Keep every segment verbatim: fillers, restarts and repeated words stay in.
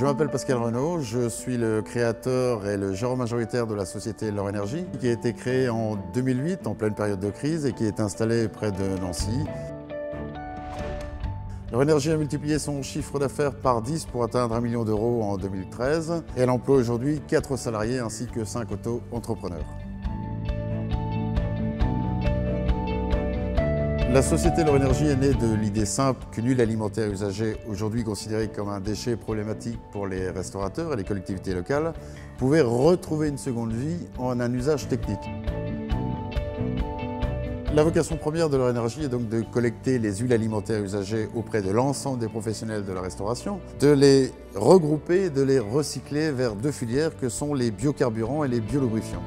Je m'appelle Pascal Renaud, je suis le créateur et le gérant majoritaire de la société Leur Énergie, qui a été créée en deux mille huit, en pleine période de crise, et qui est installée près de Nancy. Leur Énergie a multiplié son chiffre d'affaires par dix pour atteindre un million d'euros en deux mille treize, et elle emploie aujourd'hui quatre salariés ainsi que cinq auto-entrepreneurs. La société Leur Énergie est née de l'idée simple qu'une huile alimentaire usagée, aujourd'hui considérée comme un déchet problématique pour les restaurateurs et les collectivités locales, pouvait retrouver une seconde vie en un usage technique. La vocation première de Leur Énergie est donc de collecter les huiles alimentaires usagées auprès de l'ensemble des professionnels de la restauration, de les regrouper et de les recycler vers deux filières que sont les biocarburants et les biolubrifiants.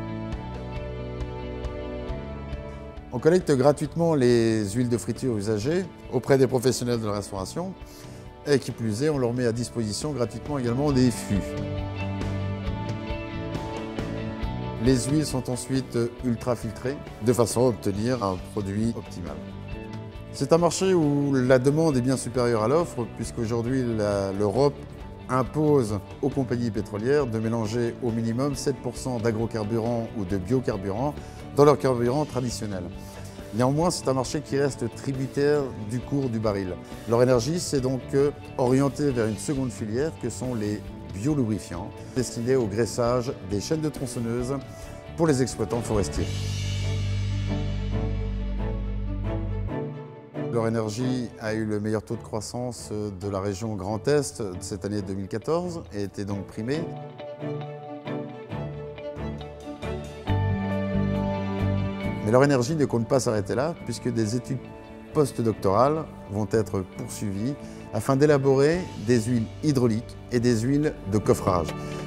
On collecte gratuitement les huiles de friture usagées auprès des professionnels de la restauration et qui plus est, on leur met à disposition gratuitement également des fûts. Les huiles sont ensuite ultra filtrées de façon à obtenir un produit optimal. C'est un marché où la demande est bien supérieure à l'offre puisqu'aujourd'hui l'Europe impose aux compagnies pétrolières de mélanger au minimum sept pour cent d'agrocarburants ou de biocarburants dans leurs carburants traditionnels. Néanmoins, c'est un marché qui reste tributaire du cours du baril. Leur Énergie s'est donc orientée vers une seconde filière que sont les biolubrifiants, destinés au graissage des chaînes de tronçonneuses pour les exploitants forestiers. Leur Énergie a eu le meilleur taux de croissance de la région Grand Est cette année deux mille quatorze et était donc primé. Mais Leur Énergie ne compte pas s'arrêter là, puisque des études postdoctorales vont être poursuivies afin d'élaborer des huiles hydrauliques et des huiles de coffrage.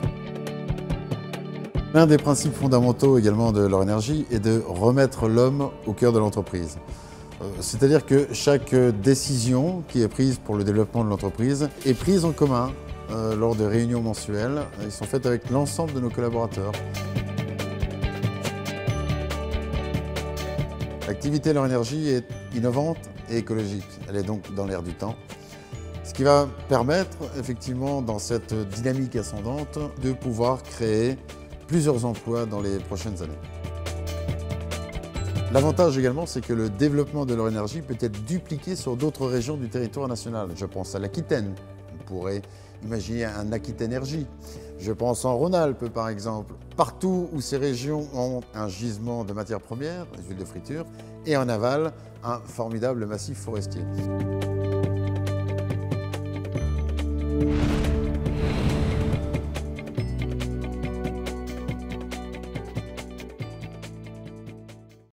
L'un des principes fondamentaux également de Leur Énergie est de remettre l'homme au cœur de l'entreprise. C'est-à-dire que chaque décision qui est prise pour le développement de l'entreprise est prise en commun euh, lors de réunions mensuelles. Elles sont faites avec l'ensemble de nos collaborateurs. L'activité Leur Énergie est innovante et écologique. Elle est donc dans l'air du temps. Ce qui va permettre, effectivement, dans cette dynamique ascendante, de pouvoir créer plusieurs emplois dans les prochaines années. L'avantage également, c'est que le développement de Leur Énergie peut être dupliqué sur d'autres régions du territoire national. Je pense à l'Aquitaine. On pourrait imaginer un Aquitaine-Énergie. Je pense en Rhône-Alpes, par exemple. Partout où ces régions ont un gisement de matières premières, les huiles de friture, et en aval, un formidable massif forestier.